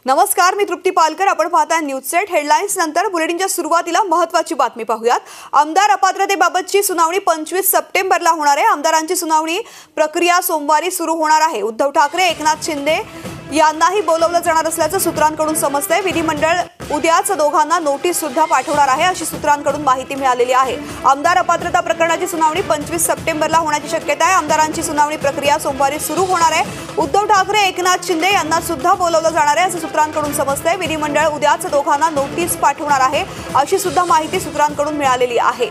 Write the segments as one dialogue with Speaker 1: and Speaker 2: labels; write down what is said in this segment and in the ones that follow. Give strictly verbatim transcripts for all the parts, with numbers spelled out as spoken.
Speaker 1: नमस्कार, मी तृप्ती पालकर. आपण पाहताय न्यूज सेट. हेडलाईन्स नंतर बुलेटिनच्या सुरुवातीला महत्त्वाची बातमी पाहूयात. आमदार अपात्रतेबाबतची सुनावणी पंचवीस सप्टेंबरला होणार आहे. आमदारांची सुनावणी प्रक्रिया सोमवारी सुरू होणार आहे. उद्धव ठाकरे, एकनाथ शिंदे यांनाही बोलवलं जाणार असल्याचं सूत्रांकडून समजतंय. विधिमंडळ उद्याच दोघांना नोटीस सुद्धा पाठवणार आहे अशी सूत्रांकडून माहिती मिळालेली आहे. आमदार अपात्रता प्रकरणाची सुनावणी पंचवीस सप्टेंबरला होण्याची शक्यता आहे. आमदारांची सुनावणी प्रक्रिया सोमवारी सुरू होणार आहे. उद्धव ठाकरे, एकनाथ शिंदे यांना सुद्धा बोलवलं जाणार आहे असं सूत्रांकडून समजतंय. विधिमंडळ उद्याच दोघांना नोटीस पाठवणार आहे अशी सुद्धा माहिती सूत्रांकडून मिळालेली आहे.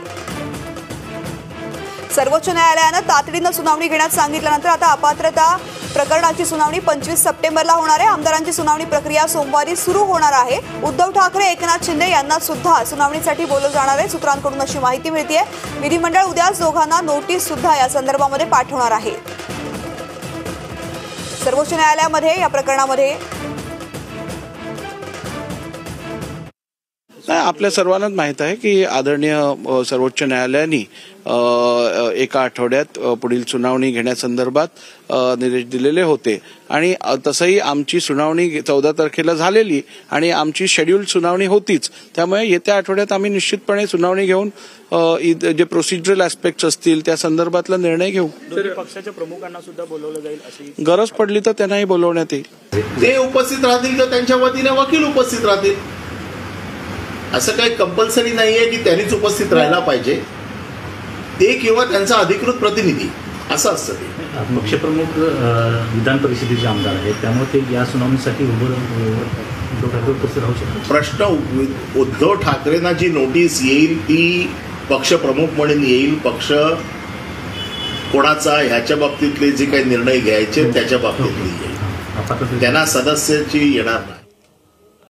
Speaker 1: सर्वोच्च न्यायालयानं तातडीनं सुनावणी घेण्यास सांगितल्यानंतर आता अपात्रता प्रकरणाची सुनावणी पंचवीस सप्टेंबरला होणार आहे. आमदारांची सुनावणी प्रक्रिया सोमवारी सुरू होणार आहे. उद्धव ठाकरे, एकनाथ शिंदे यांना सुद्धा सुनावणीसाठी बोलवलं जाणार आहे. सूत्रांकडून अशी माहिती मिळते. विधिमंडळ उद्याच दोघांना नोटीस सुद्धा या संदर्भामध्ये पाठवणार आहे. सर्वोच्च न्यायालयामध्ये या प्रकरणामध्ये
Speaker 2: आपल्या सर्वांनाच माहित आहे की आदरणीय सर्वोच्च न्यायालयाने एका आठवड्यात पुढील सुनावणी घेण्यासंदर्भात निर्देश दिलेले होते आणि तसंही आमची सुनावणी चौदा तारखेला झालेली आणि आमची शेड्यूल सुनावणी होतीच. त्यामुळे येत्या आठवड्यात आम्ही निश्चितपणे सुनावणी घेऊन जे प्रोसिजरल ऍस्पेक्ट्स असतील त्या संदर्भातला निर्णय घेऊ.
Speaker 3: पक्षाच्या प्रमुखांना सुद्धा बोलवलं जाईल अशी
Speaker 2: गरज पडली तर त्यांनाही बोलवण्यात येईल.
Speaker 4: ते उपस्थित राहतील तर त्यांच्या वतीने वकील उपस्थित राहतील. असं काही कंपल्सरी नाहीये की त्यांनीच उपस्थित राहायला पाहिजे. ते किंवा त्यांचा अधिकृत प्रतिनिधी असं असतं. ते
Speaker 3: पक्षप्रमुख विधान परिषदेचे आमदार आहेत, त्यामुळे ते या सुनावणीसाठी उपस्थित राहू शकतात.
Speaker 4: प्रश्न उद्धव ठाकरेंना जी नोटीस येईल ती पक्षप्रमुख म्हणून येईल. पक्ष कोणाचा ह्याच्या बाबतीतले जे काही निर्णय घ्यायचे त्याच्या बाबतीतले येईल. त्यांना सदस्याची येणार नाही.